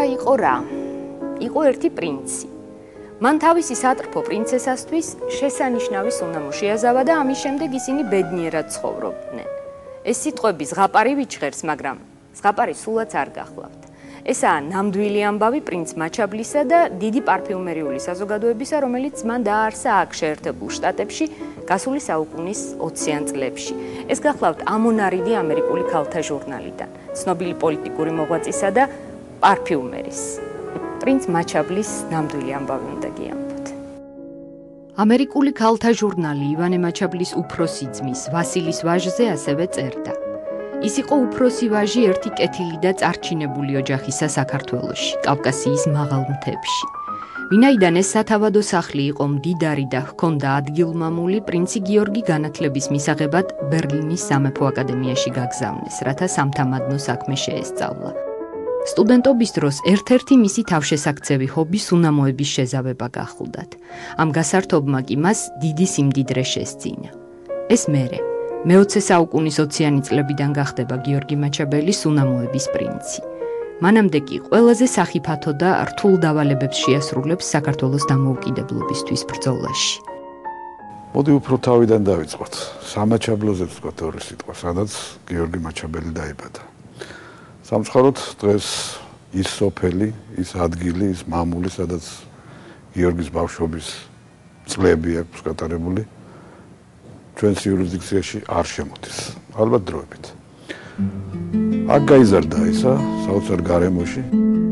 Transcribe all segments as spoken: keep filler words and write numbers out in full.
იყო რა? იყო ერთი პრინცი. მან თავისი სატრფო პრინცესასთვის შესანიშნავი სუნამო შეაზავა და ამის შემდეგ ისინი ბედნიერად ცხოვრობდნენ. ეს სიტყვები ზღაპარი ვიჩღერს, მაგრამ ზღაპარი სულაც არ გახლავთ. ესაა ნამდვილი ამბავი პრინც მაჩაბლისა და დიდი პარფიუმერიული საზოგადოებისა, რომელიც მან დააარსა აქ შეერთებულ შტატებში გასული საუკუნის ოციან წლებში. ეს გახლავთ ამონარიდი ამერიკული ქალთა ჟურნალიდან, ცნობილი პოლიტიკური მოღვაწისა და პარფიუმერის. პრინც მაჩაბლის ნამდვილი ამბავი უნდა გიამბოთ. ამერიკული ქალთა ჟურნალი ივანე მაჩაბლის უფროსი ძმის ვასილის ვაჟზე ასევე წერდა. ის იყო უფროსი ვაჟი ერთი კეთილი და წარჩინებული ოჯახისა საქართველოში, კავკასიის მაღალ მთებში. ვინაიდან ეს სათავადო სახლი იყო მდიდარი და ჰქონდა ადგილმამული, პრინცი გიორგი განათლების მისაღებად ბერლინის სამეფო აკადემიაში გაგზავნეს, რათა სამთამადნო საქმე შეესწავლა. სტუდენტობის დროს ერთ-ერთი მისი თავშესაქცევი ჰობი სუნამოების შეზავება გახლდათ. ამ გასართობმა კი მას დიდი სიმდიდრე შესძინა. ეს მერე მეოცე საუკუნის ოციანი წლებიდან გახდება გიორგი მაჩაბელი სუნამოების პრინცი. მანამდე კი ყველაზე სახიფათო და რთულ დავალებებს შეასრულებს საქართველოს დამოუკიდებლობისთვის ბრძოლაში. მოდი უფრო თავიდან დავიწყოთ. სამაჩაბლოზე ვთქვათ ორი სიტყვა, სადაც გიორგი მაჩაბელი დაიბადა. სამწუხაროდ დღეს ის სოფელი, ის ადგილი, ის მამული, სადაც გიორგის ბავშვობის წლები აქვს გატარებული, ჩვენს იურისდიქციაში არ შემოდის, ალბათ დროებით. აქ გაიზარდა ისა საოცარ გარემოში.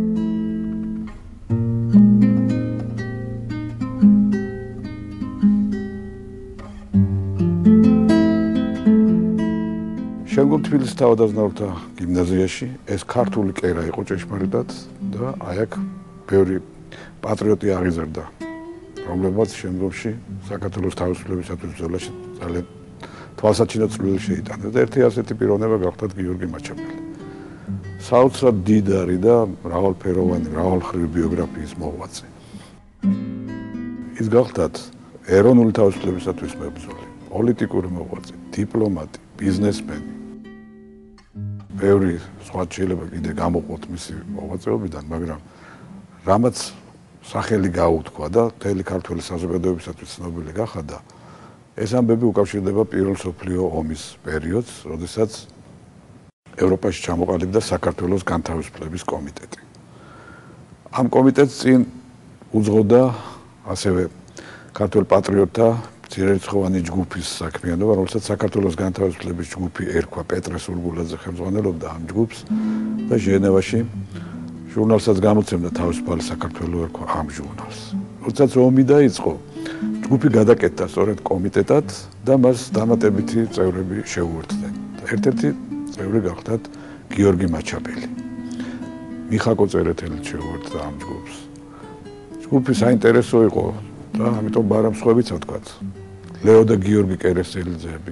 შემდგომ თბილისის თავადაზნაურთა გიმნაზიაში ეს ქართული კერა იყო ჭეშმარიტად და აი აქ ბევრი პატრიოტი აღიზარდა, რომლებმაც შემდგომში საქართველოს თავისუფლებისათვის ბრძოლაში ძალიან თვალსაჩინო წვლილი შეიტანეს და ერთი ასეთი პიროვნება გახდათ გიორგი მაჩაბელი. საოცრად დიდარი და მრავალფეროვანი, მრავალმხრივი ბიოგრაფიის მოღვაწე. ის გახდათ ეროვნული თავისუფლებისათვის მებრძოლი, პოლიტიკური მოღვაწე, დიპლომატი, ბიზნესმენი. ბევრი სხვა შეიძლება კიდე გამოყვოთ მისი მოღვაწეობიდან, მაგრამ რამაც სახელი გაუთქვა და მთელი ქართული საზოგადოებისათვის ცნობილი გახადა, ეს ამბები უკავშირდება პირველ მსოფლიო ომის პერიოდს, როდესაც ევროპაში ჩამოყალიბდა საქართველოს განთავისუფლების კომიტეტი. ამ კომიტეტს წინ უძღოდა ასევე ქართველ პატრიოტთა მცირერიცხოვანი ჯგუფის საქმიანობა, რომელსაც საქართველოს განთავისუფლების ჯგუფი ერქვა, პეტრე სურგულაძე ხელმძღვანელობდა ამ ჯგუფს და ჟენევაში ჟურნალსაც გამოცემდა თავისუფალი საქართველო ერქვა ამ ჟურნალს. როდესაც ომი დაიწყო, ჯგუფი გადაკეთდა სწორედ კომიტეტად და მას დამატებითი წევრები შეუერთდნენ. ერთ-ერთი წევრი გახდათ გიორგი მაჩაბელი. მიხაკო წერეთელი შეუერთდა ამ ჯგუფს. ჯგუფი საინტერესო იყო და ამიტომ ბარამსხვევიც ვთქვათ. ლეო და გიორგი კერესელიძეები.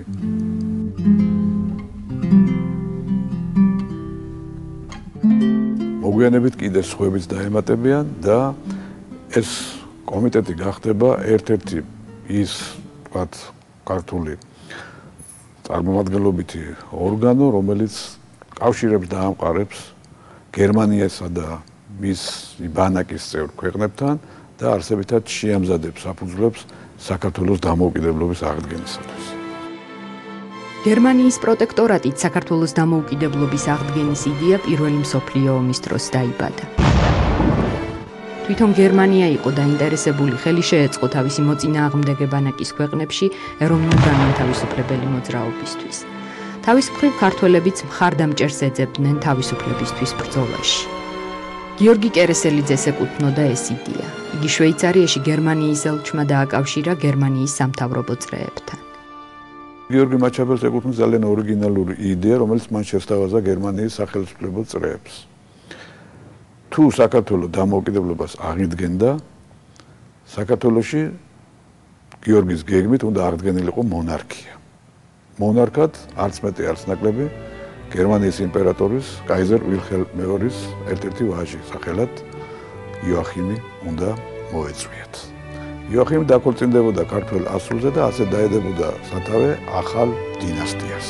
მოგვიანებით კიდე სხვებიც დაემატებიან და ეს კომიტეტი გახდება ერთ-ერთი ის ვთქვათ ქართული წარმომადგენლობითი ორგანო, რომელიც კავშირებს და ამყარებს გერმანიასა და მის ბანაკის წევრ ქვეყნებთან და არსებითად შეამზადებს საფუძვლებს საქართველოს დამოუკიდებლობის აღდგენისათვის. გერმანიის პროტექტორატით საქართველოს დამოუკიდებლობის აღდგენის იდეა პირველი მსოფლიო ომის დროს დაიბადა. თვითონ გერმანია იყო დაინტერესებული ხელი შეეწყო თავისი მოწინააღმდეგე ბანაკის ქვეყნებში ეროვნულ განმათავისუფლებელი მოძრაობისთვის. თავის მხრივ ქართველებიც მხარდამჭერს ეძებდნენ თავისუფლებისთვის ბრძოლაში. გიორგი კერესელიძეს ეკუთვნოდა ეს იდეა. იგი შვეიცარიაში გერმანიის ელჩმა დააკავშირა გერმანიის სამთავრობო წრეებთან. გიორგი მაჩაბელს ეკუთვნის ძალიან ორიგინალური იდეა, რომელიც მან შესთავაზა გერმანიის სახელმწიფო წრეებს. თუ საქართველოს დამოუკიდებლობას აღიდგენდა, საქართველოში გიორგის გეგმით უნდა აღდგენილიყო მონარქია. მონარქად არც მეტი არც ნაკლები გერმანიის იმპერატორის კაიზერ ვილჰელმ მეორის ერთ-ერთი ვაჟი სახელად იოახიმი უნდა მოეწვიათ. იოახიმი დაქორწინდებოდა ქართველ ასულზე და ასე დაედებოდა სათავე ახალ დინასტიას.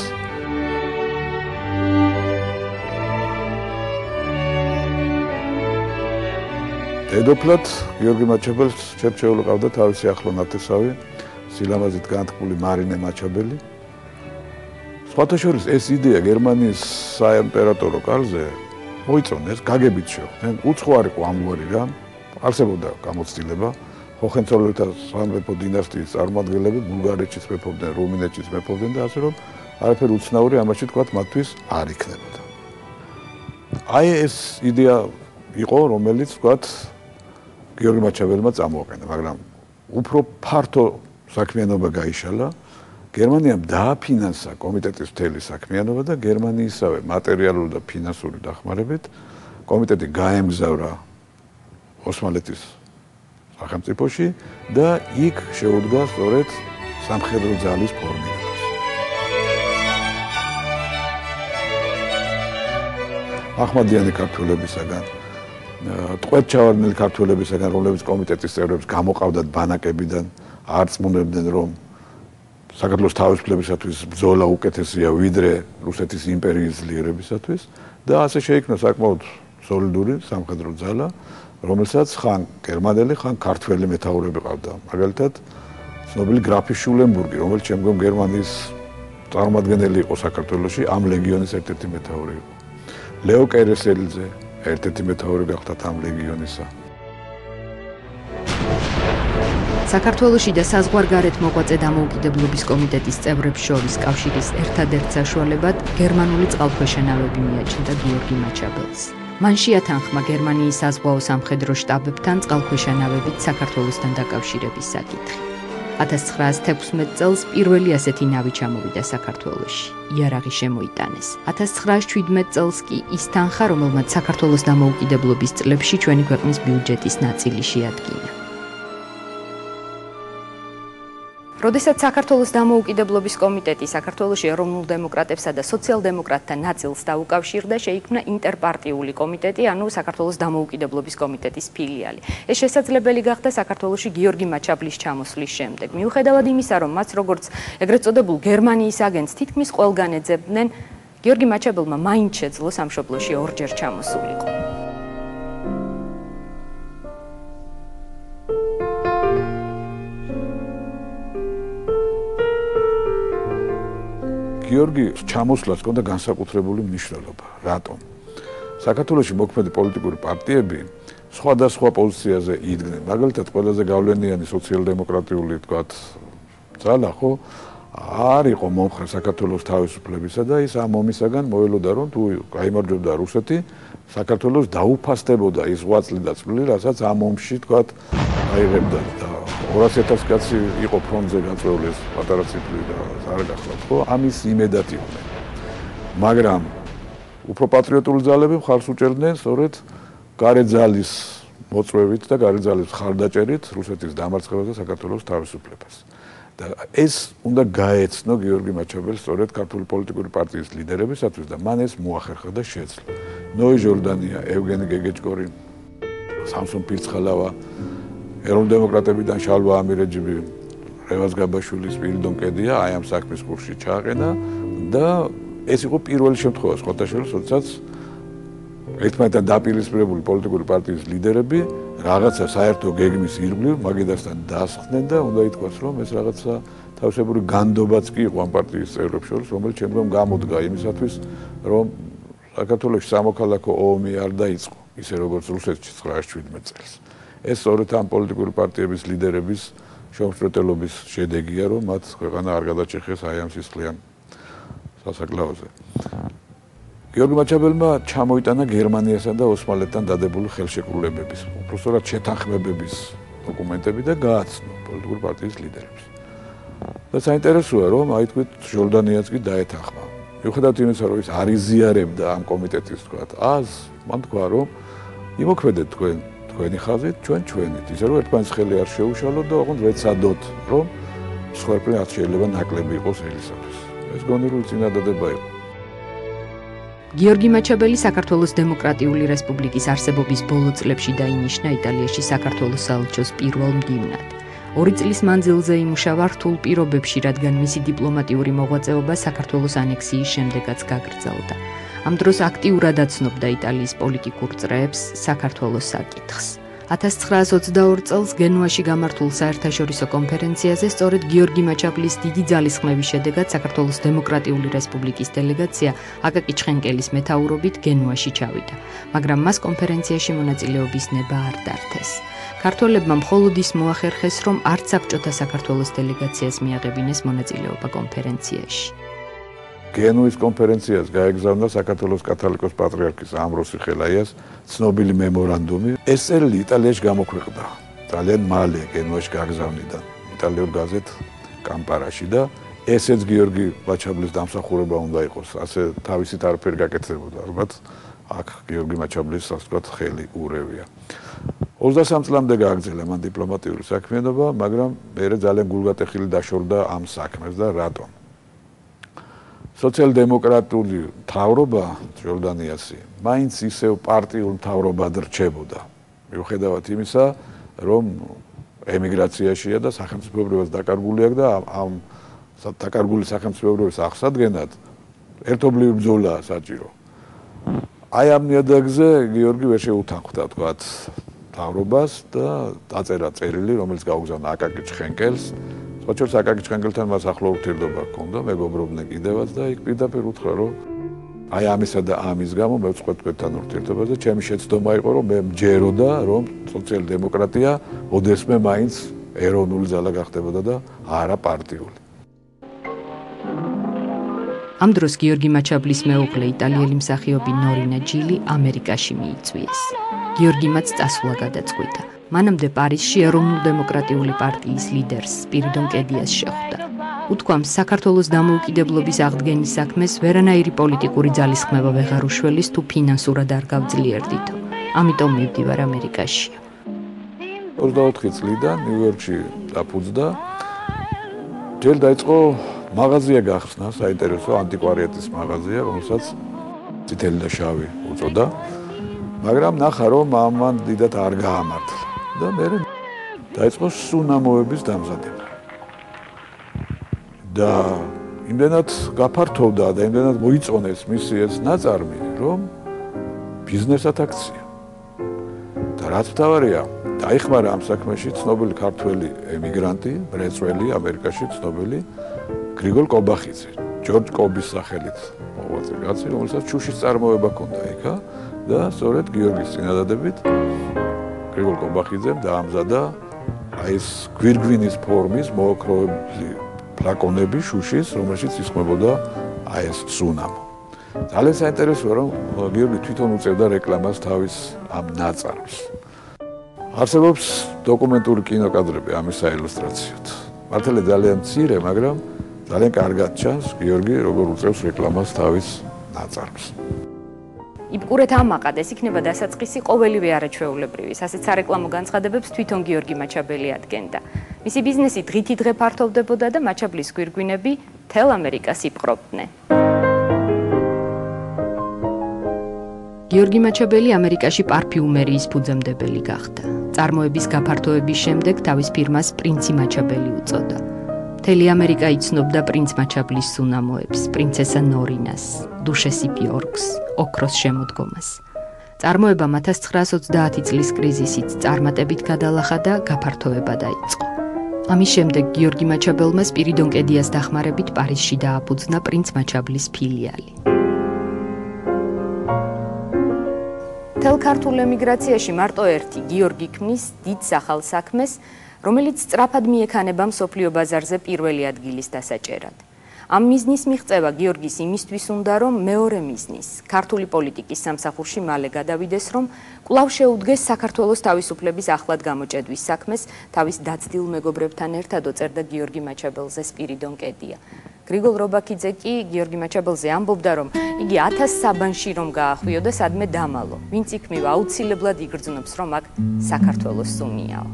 დედოფლად გიორგი მაჩაბელს ჩერჩეული ყავდა თავისი ახლო ნათესავი, სილამაზით განთქმული მარინე მაჩაბელი. სხვათა შორის ეს იდეა გერმანიის საიმპერატორო კარზე მოიწონეს, გაგებით შეხვდნენ, უცხოარი ყო ამგვარი რამ, არსებობდა გამოცდილება, ხოხენცოლერთა სამეფო დინასტიის წარმომადგენლები ბულგარეთშიც მეფობდნენ, რუმინეთშიც მეფობდნენ და ასე რომ არაფერი უცნაური ამაში თქვათ მათთვის არ იქნებოდა. აი ეს იდეა იყო, რომელიც თქვათ გიორგი მაჩაბელმა წამოაყენა, მაგრამ უფრო ფართო საქმიანობა გაიშალა. გერმანიამ დააფინანსა კომიტეტის მთელი საქმიანობა და გერმანიისავე მატერიალური და ფინანსური დახმარებით კომიტეტი გაემგზავრა ოსმალეთის სახელმწიფოში და იქ შეუდგა სწორედ სამხედრო ძალის ფორმირებას. ახმადიანი ქართველებისაგან, ტყვეთჩავარდნელი ქართველებისაგან, რომლებიც კომიტეტის წევრებს გამოყავდათ ბანაკებიდან, არ წმუნებდნენ, რომ საქართველოს თავისუფლებისათვის ბრძოლა უკეთესია ვიდრე რუსეთის იმპერიის ძლიერებისათვის და ასე შეიქმნა საკმაოდ სოლიდური სამხედრო ძალა, რომელსაც ხან გერმანელი, ხან ქართველი მეთაურები ყავდა. მაგალითად, ცნობილი გრაფი შულენბურგი, რომელიც შემდგომ გერმანიის წარმომადგენელი იყო საქართველოში, ამ ლეგიონის ერთ-ერთი მეთაური იყო. ლეო კერესელიძე ერთ-ერთი მეთაური გახდა ამ ლეგიონისა. საქართველოში და საზღვარგარეთ მოღვაწე დამოუკიდებლობის კომიტეტის წევრებს შორის კავშირის ერთადერთ საშუალებად გერმანული წყალქვეშა ნავები მიაჩნდა გიორგი მაჩაბელს. მან შეათანხმა გერმანიის საზღვაო სამხედრო შტაბებთან წყალქვეშა ნავებით საქართველოსთან დაკავშირების საკითხი. ათას ცხრაას თექვსმეტ წელს პირველი ასეთი ნავი ჩამოვიდა საქართველოში. იარაღი შემოიტანეს. ათას ცხრაას შვიდმეტ წელს კი ის თანხა, რომელმაც საქართველოს დამოუკიდებლობის წლებში ჩვენი ქვეყნის ბიუჯეტის ნაწილი შეადგინა. როდესაც საქართველოს დამოუკიდებლობის კომიტეტი საქართველოში ეროვნულ დემოკრატებსა და სოციალ-დემოკრატთა ნაწილს დაუკავშირდა, შეიქმნა ინტერპარტიული კომიტეტი, ანუ საქართველოს დამოუკიდებლობის კომიტეტის ფილიალი. ეს შესაძლებელი გახდა საქართველოში გიორგი მაჩაბლის ჩამოსვლის შემდეგ. მიუხედავად იმისა, რომ მას როგორც ეგრეთ წოდებულ გერმანიის აგენტს თითქმის ყველგან ეძებდნენ, გიორგი მაჩაბელმა მაინც შეძლო სამშობლოში ორჯერ ჩამოსულიყო. გიორგი ჩამოსვლას ჰქონდა განსაკუთრებული მნიშვნელობა. რატომ? საქართველოში მოქმედი პოლიტიკური პარტიები სხვადასხვა პოზიციაზე იდგნენ. მაგალითად, ყველაზე გავლენიანი სოციალ-დემოკრატიული, თქვათ, ძალა ხო არ იყო მომხრე საქართველოს თავისუფლებისა და ის ამ ომისაგან მოელოდა, რომ თუ გაიმარჯვებდა რუსეთი, საქართველოს დაუფასდებოდა ის ღვაწლი და წვლილი, რასაც ამ ომში, თქვათ, აიღებდა და ორასი ათასი კაცი იყო ფრონტზე გაწეული, ეს პატარა ციფრი და არ გახლავთ, ხო? ამის იმედად იყვნენ. მაგრამ უფრო პატრიოტული ძალები მხარს უჭერდნენ სწორედ გარე ძალის მოწვევით და გარე ძალის ხარდაჭერით რუსეთის დამარცხებას და საქართველოს თავისუფლებას. და ეს უნდა გაეცნო გიორგი მაჩაბელს სწორედ ქართული პოლიტიკური პარტიის ლიდერებისათვის და მან ეს მოახერხა და შეძლო. ნოე ჟორდანია, ევგენი გეგეჭკორი, სამსონ ფირცხალავა, ეროვნულ დემოკრატებიდან შალვა ამირეჯიბი, რევაზ გაბაშვილი, სპირიდონ კედია აი ამ საქმის კურსში ჩააყენა და ეს იყო პირველი შემთხვევა სხვათა შორის, როდესაც ერთმანეთთან დაპირისპირებული პოლიტიკური პარტიის ლიდერები რაღაცა საერთო გეგმის ირგვლივ მაგიდასთან დასხდნენ და უნდა ითქვას, რომ ეს რაღაცა თავისებური განდობაც კი იყო ამ პარტიის წევრებს შორის, რომელიც შემდგომ გამოდგა იმისათვის, რომ საქართველოში სამოქალაქო ომი არ დაიწყო, ისე როგორც რუსეთში ცხრაას შვიდმეტ წელს. ეს სწორედ ამ პოლიტიკური პარტიების ლიდერების შემოწმეტელობის შედეგია, რომ მათ ქვეყანა არ გადაჭეხეს აი ამ სისხლიან სასაკლაოზე. გიორგი მაჩაბელმა ჩამოიტანა გერმანიასა და ოსმალეთთან დადებული ხელშეკრულებების, უბრალოდ შეთანხმებების დოკუმენტები და გააცნო პოლიტიკური პარტიის ლიდერებს. და საინტერესოა, რომ აი თქვით ჟორდანიაც კი დაეთანხმა. მიუხედავად იმისა, რომ ის არ იზიარებდა ამ კომიტეტის თქვათ აზრს, მან თქვა, რომ იმოქმედეთ თქვენ თქვენი ხაზით, ჩვენ ჩვენით, ისე რომ ერთმანეთს ხელი არ შეუშალოთ და ოღონდ ვეცადოთ, რომ მსხვერპლი არ შეიძლება ნაკლები იყოს ელისათვის. ეს გონივრული წინადადება იყო. გიორგი მაჩაბელი საქართველოს დემოკრატიული რესპუბლიკის არსებობის ბოლო წლებში დაინიშნა იტალიაში საქართველოს საელჩოს პირველ მდივნად. ორი წლის მანძილზე იმუშავა რთულ პირობებში, რადგან მისი დიპლომატიური მოღვაწეობა საქართველოს ანექსიის შემდეგაც გაგრძელდა. ამ დროს აქტიურად აცნობდა იტალიის პოლიტიკურ წრეებს საქართველოს საკითხს. ათას ცხრაასოცდაორ წელს გენუაში გამართულ საერთაშორისო კონფერენციაზე სწორედ გიორგი მაჩაბლის დიდი ძალისხმევის შედეგად საქართველოს დემოკრატიული რესპუბლიკის დელეგაცია აკაკი ჩხენკელის მეთაურობით გენუაში ჩავიდა, მაგრამ მას კონფერენციაში მონაწილეობის ნება არ დართეს. ქართველებმა მხოლოდ ის მოახერხეს, რომ არც საბჭოთა საქართველოს დელეგაციას მიაღებინეს მონაწილეობა კონფერენციაში. გენუის კონფერენციას გაეგზავნა საქართველოს კათოლიკოს პატრიარქის ამბროსი ხელაიას ცნობილი მემორანდუმი. ეს წერილი იტალიაში გამოქვეყნდა ძალიან მალე გენუაში გაგზავნიდან იტალიურ გაზეთ კამპარაში და ესეც გიორგი მაჩაბლის დამსახურება უნდა იყოს. ასე თავისით არაფერი გაკეთებოდა. ალბათ აქ გიორგი მაჩაბლის ასე ვთქვათ ხელი ურევია. ოცდასამ წლამდე გააგრძელა მან დიპლომატიური საქმიანობა, მაგრამ მერე ძალიან გულგატეხილი დაშორდა ამ საქმეს და რატომ? სოციალ-დემოკრატიული მთავრობა ჯორდანიასი მაინც ისევ პარტიულ მთავრობად რჩებოდა. მიუხედავად იმისა, რომ ემიგრაციაშია და სახელმწიფოებრივად დაკარგული აქვს და ამ დაკარგული სახელმწიფოებრიობის აღსადგენად ერთობლივი ბრძოლაა საჭირო. აი ამ ნიადაგზე გიორგი ვერ შეუთანხმდა თქვათ მთავრობას და დაწერა წერილი, რომელიც გაუგზავნა აკაკი ჩხენკელს. ოჩორს აკაკი ჩხენკელთან მას ახლო ურთიერთობა ჰქონდა, მეგობრობდნენ კიდევაც და იქ პირდაპირ უთხრა, რომ აი ამისა და ამის გამო მე ვწყვეტ თქვენთან ურთიერთობაზე, ჩემი შეცდომა იყო, რომ მე მჯეროდა, რომ სოციალ-დემოკრატია ოდესმე მაინც ეროვნული ძალა გახდებოდა და არა პარტიული. ამ დროს გიორგი მაჩაბლის მეუღლე იტალიელი მსახიობი ნორინა ჯილი ამერიკაში მიიწვიეს. გიორგი მაც წასვლა გადაწყვიტა. მანამდე პარიზში ეროვნულ-დემოკრატიული პარტიის ლიდერს სპირიდონ კედიას შეხვდა. უთქვამს, საქართველოს დამოუკიდებლობის აღდგენის საქმეს ვერანაირი პოლიტიკური ძალისხმევა ვეღარ უშველის თუ ფინანსურად არ გავძლიერდითო. ამიტომ მივდივარ ამერიკაში. ოცდაოთხი წლიდან ნიუ-იორკში დაფუძნდა. ჯერ დაიწყო მაღაზია გახსნა, საინტერესო ანტიკვარიატის მაღაზია, რომელსაც წითელი და შავი უწოდა. მაგრამ ნახა, რომ ამან დიდად არ გაამართლა და მე დაიწყო სუნამოების დამზადება. და იმდენად გაფართოვდა და იმდენად მოიწონეს მისი ეს ნაწარმი, რომ ბიზნესად აქცია. და რაც მთავარია, დაიხმარა ამ საქმეში ცნობილი ქართველი ემიგრანტი, მრეწველი ამერიკაში ცნობილი გრიგოლ კობახიძე, ჯორჯ კობის სახელით მოღვაწე კაცი, რომელსაც შუშის წარმოება ჰქონდა იქა და სწორედ გიორგის წინადადებით გრიგოლ კობახიძემ დაამზადა აი ეს გვირგვინის ფორმის მოოქროვებული ფლაკონები შუშის, რომელშიც ისხმებოდა აი ეს სუნამო. ძალიან საინტერესოა, რომ გიორგი თვითონ უწევდა რეკლამას თავის ამ ნაწარმს. არსებობს დოკუმენტური კინოკადრები ამის საილუსტრაციოდ. მართალია ძალიან მცირე, მაგრამ ძალიან კარგად ჩანს გიორგი როგორ უწევს რეკლამას თავის ნაწარმს. იბკურეთ ამაყად, ეს იქნება დასაწყისი ყოველივე არაჩვეულებრივის, ასეთ სარეკლამო განცხადებებს თვითონ გიორგი მაჩაბელი ადგენდა. მისი ბიზნესი დღითი დღე ფართოვდებოდა და მაჩაბლის გვირგვინები მთელ ამერიკას იპყრობდნენ. გიორგი მაჩაბელი ამერიკაში პარფიუმერიის ფუძემდებელი გახდა. წარმოების გაფართოების შემდეგ თავის ფირმას პრინცი მაჩაბელი უწოდა. მთელი ამერიკა იცნობდა პრინც მაჩაბლის სუნამოებს, პრინცესა ნორინას, დუშესი ბიორკს, ოქროს შემოდგომას. წარმოებამ ათას ცხრაასოცდაათი წლის კრიზისით წარმატებით გადალახა და გაფართოება დაიწყო. ამის შემდეგ გიორგი მაჩაბელმა სპირიდონ კედიას დახმარებით პარიზში დააფუძნა პრინც მაჩაბლის ფილიალი. მთელ ქართულ ემიგრაციაში მარტო ერთი გიორგი ქმნის დიდ სახალ საქმეს, რომელიც სწრაფად მიექანება მსოფლიო ბაზარზე პირველი ადგილის დასაჭერად. ამ მიზნის მიღწევა გიორგის იმისთვის უნდა, რომ მეორე მიზნის, ქართული პოლიტიკის სამსახურში მალე გადავიდეს, რომ კვლავ შეუდგეს საქართველოს თავისუფლების ახლად გამოჭედვის საქმეს, თავის დაცდილ მეგობრებთან ერთად ოწერდა გიორგი მაჩაბელზე სპირიდონ კედია. გრიგოლ რობაქიძე კი გიორგი მაჩაბელზე ამბობდა, რომ იგი ათას საბანში რომ გაახვიო და სადმე დამალო, ვინც იქმნება აუცილებლად იგრძნობს, რომ აქ საქართველოს სუნიაო.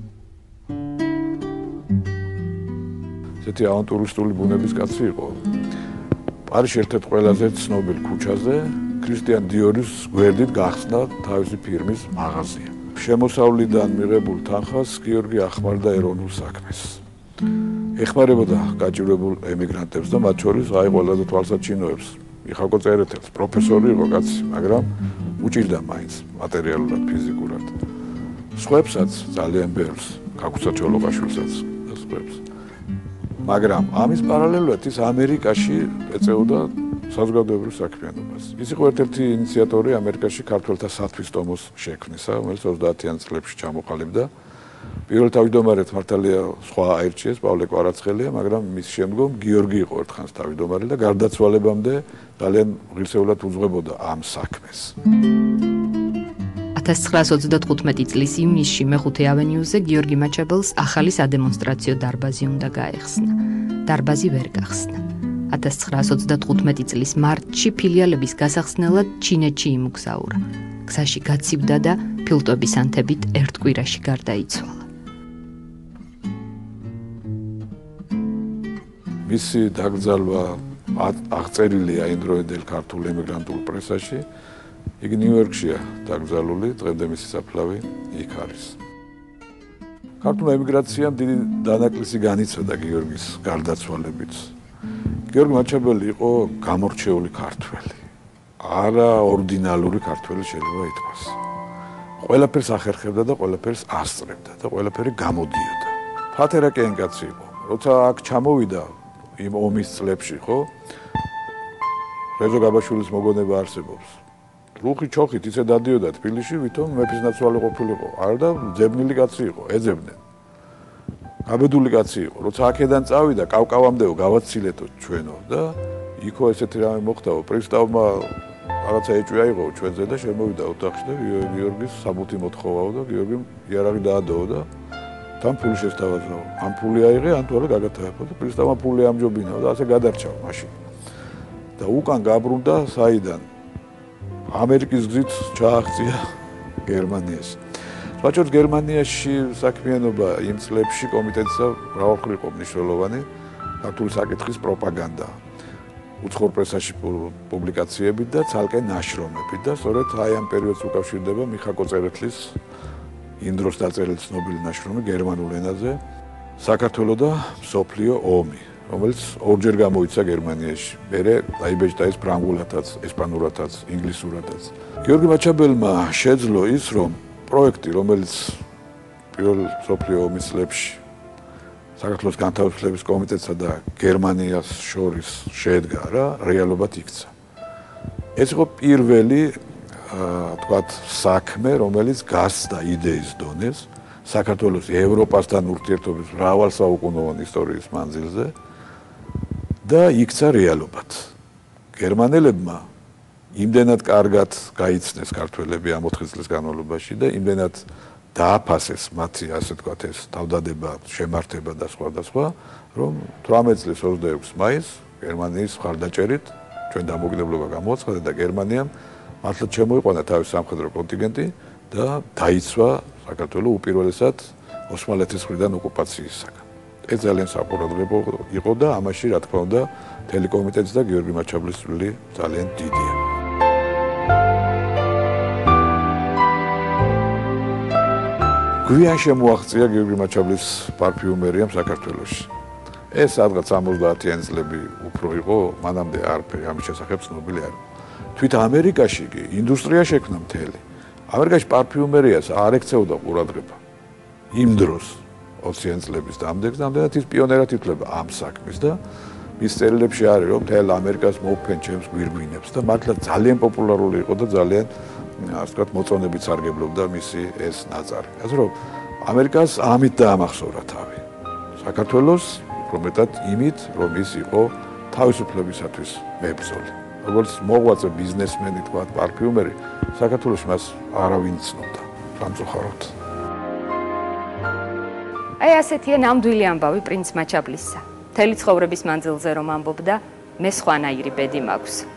ესეთი ავანტურისტული ბუნების კაცი იყო. პარიზში ერთ-ერთ ყველაზე ცნობილ ქუჩაზე ქრისტიან დიორის გვერდით გახსნა თავისი ფირმის მაღაზია. შემოსავლიდან მიღებულ თანხას გიორგი ახმარდა ეროვნულ საქმეს. ეხმარებოდა გაჭირვებულ ემიგრანტებს და მათ შორის აი ყველაზე თვალსაჩინოებს. მიხაკო წერეთელს პროფესორი იყო კაცი, მაგრამ უჭირდა მაინც მატერიალურად, ფიზიკურად. სხვებსაც ძალიან ბევრს, ქაქუცა ჩოლოყაშვილსაც და სხვებს. მაგრამ ამის პარალელურად ის ამერიკაში ეწეოდა საზოგადოებრივ საქმიანობას. ის იყო ერთ-ერთი ინიციატორი ამერიკაში ქართველთა სათვის ტომოს შექმნისა, რომელიც ოცდაათიან წლებში ჩამოყალიბდა. პირველ თავმჯდომარედ მართალია სხვა აირჩიეს, პავლე კვარაცხელია, მაგრამ მის შემდგომ გიორგი იყო ერთხანს თავმჯდომარე და გარდაცვალებამდე ძალიან ღირსეულად უძღვებოდა ამ საქმეს. ათას ცხრაას ოცდათხუთმეტი წლის ივნისში მეხუთე ავენიუზე გიორგი მაჩაბელს ახალი სადემონსტრაციო დარბაზი უნდა გაეხსნა. დარბაზი ვერ გახსნა. ათას ცხრაას ოცდათხუთმეტი წლის მარტში ფილიალების გასახსნელად ჩინეთში იმუგზაურა. გზაში გაცივდა და ფილტვების ანთებით ერთ კვირაში გარდაიცვალა. მისი დაკრძალვა აღწერილია იმდროინდელ ქართულ ემიგრანტულ პრესაში. იგი ნიუ-იორკშია დაკრძალული, დღემდე მისი საფლავი იქ არის. ქართულ ემიგრაციამ დიდი დანაკლისი განიცადა გიორგის გარდაცვალებით. გიორგი მაჩაბელი იყო გამორჩეული ქართველი. არა ორდინალური ქართველი შეიძლება ითქვას. ყველაფერს ახერხებდა და ყველაფერს ასწრებდა და ყველაფერი გამოდიოდა. ფათერაკიანი კაცი იყო. როცა აქ ჩამოვიდა იმ ომის წლებში, ხო? რეზო გაბაშვილის მოგონება არსებობს. რუხი ჩოხით ისე დადიოდა თბილისში, ვითომ მეფის ნაცვალი ყოფილიყო. არა და ძებნილი კაცი იყო, ეძებდნენ. გაბედული კაცი იყო. როცა აქედან წავიდა, კავკავამდეო გავაცილეთო ჩვენო და იქო ესეთი რამე მოხდაო, პრისტავმა რაღაცა ეჭვი აიღო ჩვენზე და შემოვიდა ოთახში და გიორგის საბუთი მოთხოვაო და გიორგიმ იარაღი დაადოო და თან ფული შესთავაზაო. ამ ფული აიღე, ან თორე გაგათაებო და პრისტავმა ფული ამჯობინაო და ასე გადარჩაო მაშინ. და უკან გაბრუნდა საიდან? ამერიკის გზით ჩააღწია გერმანიაში. სხვაჩვენს გერმანიაში საქმიანობა იმ წლებში კომიტეტისა მრავალხრივ იყო მნიშვნელოვანი, ქართული საკითხის პროპაგანდა, უცხოურ პრესაში პუბლიკაციებით და ცალკე ნაშრომებით და სწორედ აი ამ პერიოდს უკავშირდება მიხაკო წერეთლის იმ დროს დაწერილი ცნობილი ნაშრომი გერმანულ ენაზე საქართველო და მსოფლიო ომი, რომელიც ორჯერ გამოიცა გერმანიაში. მერე დაიბეჭდა ეს ფრანგულადაც, ესპანურადაც, ინგლისურადაც. გიორგი მაჩაბელმა შეძლო ის, რომ პროექტი, რომელიც პირველ მსოფლიო ომის წლებში საქართველოს განთავისუფლების კომიტეტსა და გერმანიას შორის შედგა რა, რეალობად იქცა. ეს იყო პირველი, თქვათ, საქმე, რომელიც გასცდა იდეის დონეს საქართველოს ევროპასთან ურთიერთობის მრავალსაუკუნოვანი ისტორიის მანძილზე და იქცა რეალობად. გერმანელებმა იმდენად კარგად გაიცნეს ქართველები ამ ოთხი წლის განმავლობაში და იმდენად დააფასეს მათი, ასე ვთქვათ, ეს თავდადება, შემართება და სხვა და სხვა, რომ თვრამეტ წლის ოცდაექვსი მაისს გერმანიის მხარდაჭერით ჩვენ დამოუკიდებლობა გამოაცხადა და გერმანიამ მართლაც შემოიყვანა თავის სამხედრო კონტინგენტი და დაიცვა საქართველოს უპირველესად ოსმალეთის მხრიდან ოკუპაციისაგან. ეს ძალიან საყურადღებო იყო და ამაში, რა თქმა უნდა, ტელეკომიტეტის და გიორგი მაჩაბლის წვლილი ძალიან დიდია. გვიან შემოაღწია გიორგი მაჩაბლის პარფიუმერიამ საქართველოში. ეს სადღაც სამოცდაათიანი წლები უფრო იყო, მანამდე არაფერი ამის შესახებ ცნობილი არ იყო. თვით ამერიკაში კი ინდუსტრია შექმნა მთელი. ამერიკაში პარფიუმერიას არ ექცეოდა ყურადღება. იმ დროს ოციან წლების დამდეგს, ამდენად ის პიონერად ითვლება ამ საქმის და მის წერილებში არის, რომ მთელ ამერიკას მოუფენ ჩემს გვირგვინებს და მართლა ძალიან პოპულარული იყო და ძალიან, ასე ვთქვათ, მოწონებით სარგებლობდა მისი ეს ნაწარი. ასე რომ ამერიკას ამით დაამახსოვრა თავი. საქართველოს უფრო მეტად იმით, რომ ის იყო თავისუფლებისათვის მებრძოლი. როგორც მოღვაწე ბიზნესმენი, თქვათ, პარფიუმერი, საქართველოში მას არავინ ცნობდა სამწუხაროდ. აი ასეთია ნამდვილი ამბავი პრინც მაჩაბლისა. მთელი ცხოვრების მანძილზე რომ ამბობდა, მე სხვანაირი ბედი მაქვს.